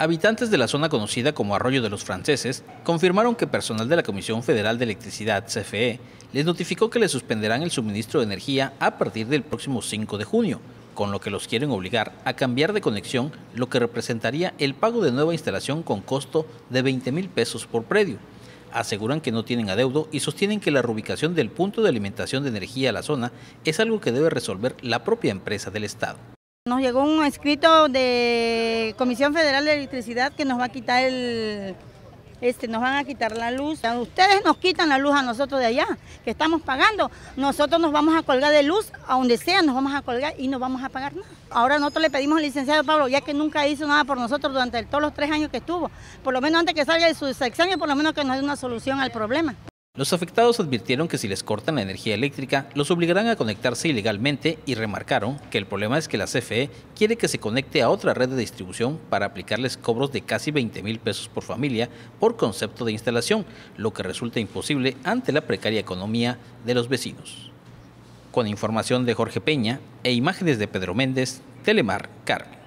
Habitantes de la zona conocida como Arroyo de los Franceses confirmaron que personal de la Comisión Federal de Electricidad, CFE, les notificó que les suspenderán el suministro de energía a partir del próximo 5 de junio, con lo que los quieren obligar a cambiar de conexión, lo que representaría el pago de nueva instalación con costo de 20,000 pesos por predio. Aseguran que no tienen adeudo y sostienen que la reubicación del punto de alimentación de energía a la zona es algo que debe resolver la propia empresa del Estado. Nos llegó un escrito de Comisión Federal de Electricidad que nos va a quitar nos van a quitar la luz. Ustedes nos quitan la luz a nosotros de allá, que estamos pagando. Nosotros nos vamos a colgar de luz, a donde sea nos vamos a colgar y no vamos a pagar nada. Ahora nosotros le pedimos al licenciado Pablo, ya que nunca hizo nada por nosotros durante todos los 3 años que estuvo, por lo menos antes que salga de su sexenio, por lo menos que nos dé una solución al problema. Los afectados advirtieron que si les cortan la energía eléctrica, los obligarán a conectarse ilegalmente y remarcaron que el problema es que la CFE quiere que se conecte a otra red de distribución para aplicarles cobros de casi 20,000 pesos por familia por concepto de instalación, lo que resulta imposible ante la precaria economía de los vecinos. Con información de Jorge Peña e imágenes de Pedro Méndez, Telemar, Carmen.